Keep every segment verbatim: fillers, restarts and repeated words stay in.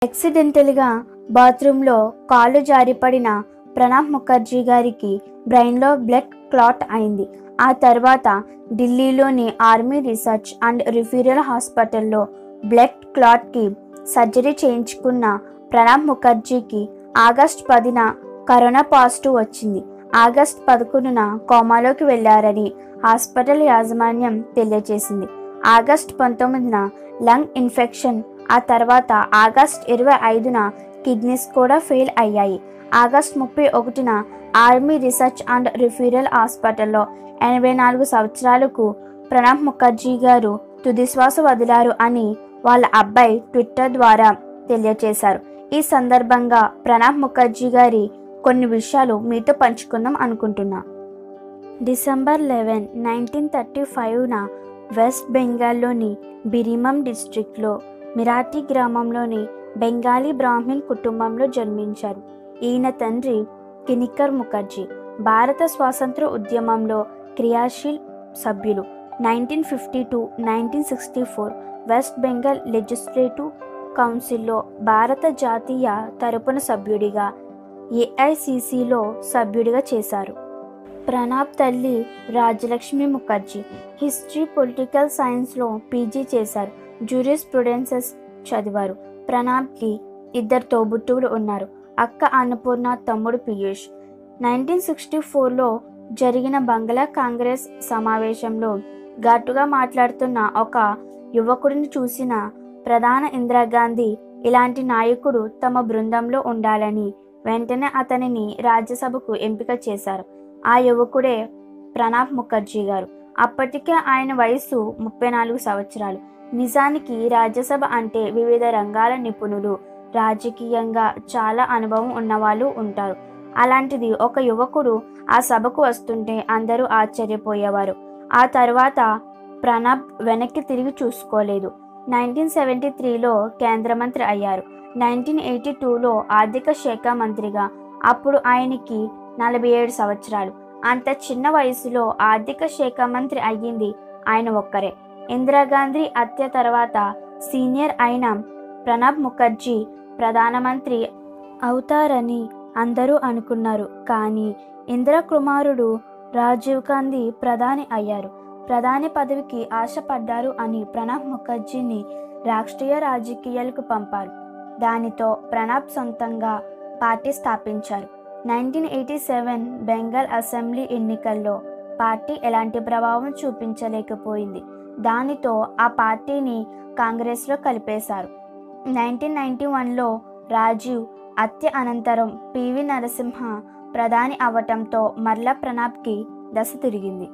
యాక్సిడెంటల్గా బాత్రూంలో కాలు జారిపడిన ప్రణబ్ ముఖర్జీ గారికి బ్రెయిన్లో బ్లడ్ క్లాట్ అయింది. ఆ తర్వాత ఢిల్లీలోని ఆర్మీ రీసెర్చ్ అండ్ రిఫరల్ హాస్పిటల్లో బ్లడ్ క్లాట్కి సర్జరీ చేయించుకున్న ప్రణబ్ ముఖర్జీకి ఆగస్టు పదిన కరోనా పాజిటివ్ వచ్చింది. ఆగస్టు పదకొండున కోమాలోకి వెళ్లారని హాస్పిటల్ యాజమాన్యం తెలియజేసింది. ఆగస్టు పంతొమ్మిదిన లంగ్ ఇన్ఫెక్షన్, ఆ తర్వాత ఆగస్టు ఇరవై ఐదున కిడ్నీస్ కూడా ఫెయిల్ అయ్యాయి. ఆగస్టు ముప్పై ఒకటిన ఆర్మీ రీసెర్చ్ అండ్ రిఫరల్ హాస్పిటల్లో ఎనభై నాలుగు సంవత్సరాలకు ప్రణబ్ ముఖర్జీ గారు తుదిశ్వాస వదిలారు అని వాళ్ళ అబ్బాయి ట్విట్టర్ ద్వారా తెలియజేశారు. ఈ సందర్భంగా ప్రణబ్ ముఖర్జీ గారి కొన్ని విషయాలు మీతో పంచుకుందాం అనుకుంటున్నా. డిసెంబర్ లెవెన్ నైన్టీన్ థర్టీ ఫైవ్న వెస్ట్ బెంగాల్లోని బిరిమం డిస్ట్రిక్ట్లో మిరాటి గ్రామంలోని బెంగాలీ బ్రాహ్మిన్ కుటుంబంలో జన్మించారు. ఈయన తండ్రి కినికర్ ముఖర్జీ భారత స్వాతంత్ర ఉద్యమంలో క్రియాశీల్ సభ్యులు. Nineteen fifty two nineteen sixty four west Bengal legislative కౌన్సిల్లో భారత జాతీయ తరపున సభ్యుడిగా, ఏఐసిసిలో సభ్యుడిగా చేశారు. ప్రణబ్ తల్లి రాజలక్ష్మి ముఖర్జీ హిస్టరీ పొలిటికల్ సైన్స్లో పీజీ చేశారు. జూరిస్ ప్రుడెన్సెస్ చదివారు. ప్రణబ్కి ఇద్దరు తోబుట్టువులు ఉన్నారు. అక్క అన్నపూర్ణ, తమ్ముడు పీయూష్. నైన్టీన్ సిక్స్టీ ఫోర్లో జరిగిన బంగ్లా కాంగ్రెస్ సమావేశంలో ఘాటుగా మాట్లాడుతున్న ఒక యువకుడిని చూసిన ప్రధాన ఇందిరాగాంధీ ఇలాంటి నాయకుడు తమ బృందంలో ఉండాలని వెంటనే అతనిని రాజ్యసభకు ఎంపిక చేశారు. ఆ యువకుడే ప్రణబ్ ముఖర్జీ గారు. అప్పటికే ఆయన వయసు ముప్పై నాలుగు సంవత్సరాలు. నిజానికి రాజ్యసభ అంటే వివిధ రంగాల నిపుణులు, రాజకీయంగా చాలా అనుభవం ఉన్నవాళ్ళు ఉంటారు. అలాంటిది ఒక యువకుడు ఆ సభకు వస్తుంటే అందరూ ఆశ్చర్యపోయేవారు. ఆ తర్వాత ప్రణబ్ వెనక్కి తిరిగి చూసుకోలేదు. నైన్టీన్ సెవెంటీ త్రీలో కేంద్ర మంత్రి అయ్యారు. నైన్టీన్ ఎయిటీ టూలో ఆర్థిక శాఖ మంత్రిగా. అప్పుడు ఆయనకి నలభై ఏడు సంవత్సరాలు. అంత చిన్న వయసులో ఆర్థిక శాఖ మంత్రి అయ్యింది ఆయన ఒక్కరే. ఇందిరాగాంధీ హత్య తర్వాత సీనియర్ అయిన ప్రణబ్ ముఖర్జీ ప్రధానమంత్రి అవుతారని అందరూ అనుకున్నారు. కానీ ఇందిరా కుమారుడు రాజీవ్ గాంధీ ప్రధాని అయ్యారు. ప్రధాని పదవికి ఆశపడ్డారు అని ప్రణబ్ ముఖర్జీని రాష్ట్రీయ రాజకీయాలకు పంపారు. దానితో ప్రణబ్ సొంతంగా పార్టీ స్థాపించారు. Nineteen eighty seven Bengal assembly ఎన్నికల్లో పార్టీ ఎలాంటి ప్రభావం చూపించలేకపోయింది. దానితో ఆ పార్టీని కాంగ్రెస్లో కలిపేశారు. నైన్టీన్ నైన్టీ వన్లో రాజీవ్ హత్య అనంతరం పివి నరసింహ ప్రధాని అవ్వటంతో మరలా ప్రణబ్కి దశ తిరిగింది.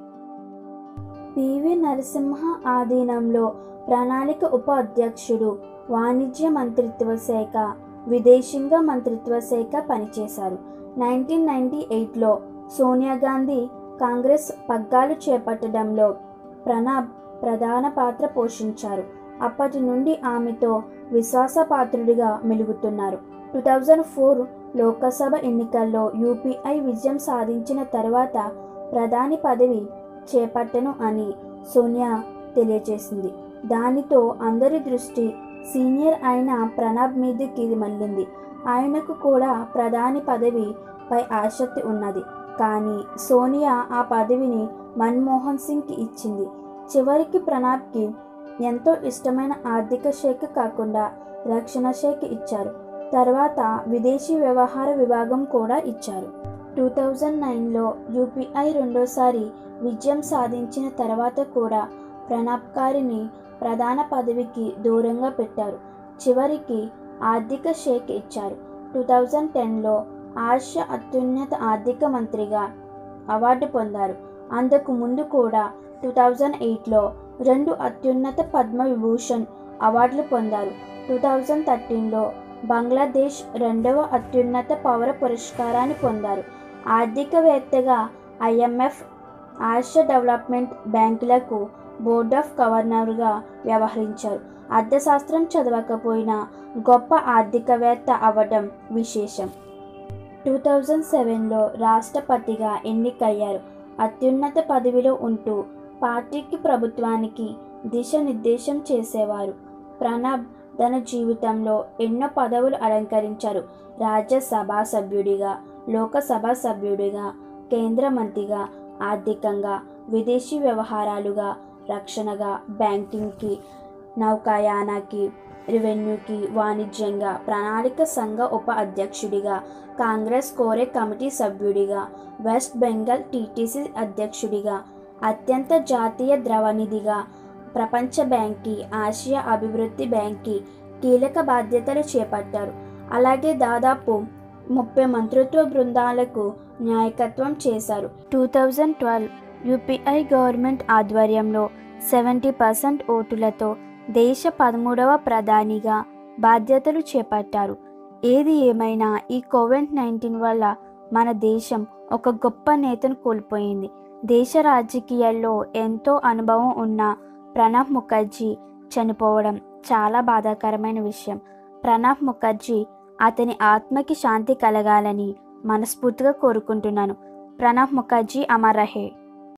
పివి నరసింహ ఆధీనంలో ప్రణాళిక ఉప అధ్యక్షుడు, వాణిజ్య మంత్రిత్వ శాఖ, విదేశీంగ మంత్రిత్వ శాఖ పనిచేశారు. నైన్టీన్ నైన్టీ ఎయిట్లో సోనియా గాంధీ కాంగ్రెస్ పగ్గాలు చేపట్టడంలో ప్రణబ్ ప్రధాన పాత్ర పోషించారు. అప్పటి నుండి ఆమెతో విశ్వాసపాత్రుడిగా మెలుగుతున్నారు. టూ థౌజండ్ ఫోర్ లోకసభ ఎన్నికల్లో యూపీఐ విజయం సాధించిన తర్వాత ప్రధాని పదవి చేపట్టను అని సోనియా తెలియజేసింది. దానితో అందరి దృష్టి సీనియర్ అయిన ప్రణబ్ మీదకి మళ్ళింది. ఆయనకు కూడా ప్రధాని పదవి పై ఆసక్తి ఉన్నది. కానీ సోనియా ఆ పదవిని మన్మోహన్ సింగ్కి ఇచ్చింది. చివరికి ప్రణబ్కి ఎంతో ఇష్టమైన ఆర్థిక శాఖ కాకుండా రక్షణ శాఖ ఇచ్చారు. తర్వాత విదేశీ వ్యవహార విభాగం కూడా ఇచ్చారు. టూ థౌజండ్ నైన్లో యూపీఐ రెండోసారి విజయం సాధించిన తర్వాత కూడా ప్రణబ్ గారిని ప్రధాన పదవికి దూరంగా పెట్టారు. చివరికి ఆర్థిక శాఖ ఇచ్చారు. టూ థౌజండ్ టెన్లో ఆసియా అత్యున్నత ఆర్థిక మంత్రిగా అవార్డు పొందారు. అంతకు ముందు కూడా టూ థౌజండ్ ఎయిట్లో రెండు అత్యున్నత పద్మ విభూషణ్ అవార్డులు పొందారు. టూ థౌజండ్ థర్టీన్లో బంగ్లాదేశ్ రెండవ అత్యున్నత పౌర పురస్కారాన్ని పొందారు. ఆర్థికవేత్తగా ఐఎంఎఫ్, ఆసియా డెవలప్మెంట్ బ్యాంకులకు బోర్డ్ ఆఫ్ గవర్నర్గా వ్యవహరించారు. అర్థశాస్త్రం చదవకపోయినా గొప్ప ఆర్థికవేత్త అవ్వడం విశేషం. టూ థౌజండ్ సెవెన్లో రాష్ట్రపతిగా ఎన్నికయ్యారు. అత్యున్నత పదవిలో ఉంటూ పార్టీకి, ప్రభుత్వానికి దిశానిర్దేశం చేసేవారు. ప్రణబ్ తన జీవితంలో ఎన్నో పదవులు అలంకరించారు. రాజ్యసభ సభ్యుడిగా, లోకసభ సభ్యుడిగా, కేంద్ర మంత్రిగా, ఆర్థికంగా, విదేశీ వ్యవహారాలుగా, రక్షణగా, బ్యాంకింగ్కి, నౌకాయానాకి, రెవెన్యూకి, వాణిజ్యంగా, ప్రణాళిక సంఘ ఉప అధ్యక్షుడిగా, కాంగ్రెస్ కోరే కమిటీ సభ్యుడిగా, వెస్ట్ బెంగాల్ టీటీసీ అధ్యక్షుడిగా, అత్యంత జాతీయ ద్రవనిధిగా, ప్రపంచ బ్యాంక్కి, ఆసియా అభివృద్ధి బ్యాంక్కి కీలక బాధ్యతలు చేపట్టారు. అలాగే దాదాపు ముప్పై మంత్రిత్వ బృందాలకు నాయకత్వం చేశారు. Two thousand twelve UPA government ఆధ్వర్యంలో సెవెంటీ పర్సెంట్ ఓటులతో దేశ పదమూడవ ప్రధానిగా బాధ్యతలు చేపట్టారు. ఏది ఏమైనా ఈ కోవిడ్ నైన్టీన్ వల్ల మన దేశం ఒక గొప్ప నేతను కోల్పోయింది. దేశ రాజకీయాల్లో ఎంతో అనుభవం ఉన్న ప్రణబ్ ముఖర్జీ చనిపోవడం చాలా బాధాకరమైన విషయం. ప్రణబ్ ముఖర్జీ అతని ఆత్మకి శాంతి కలగాలని మనస్ఫూర్తిగా కోరుకుంటున్నాను. ప్రణబ్ ముఖర్జీ అమర్ రహే.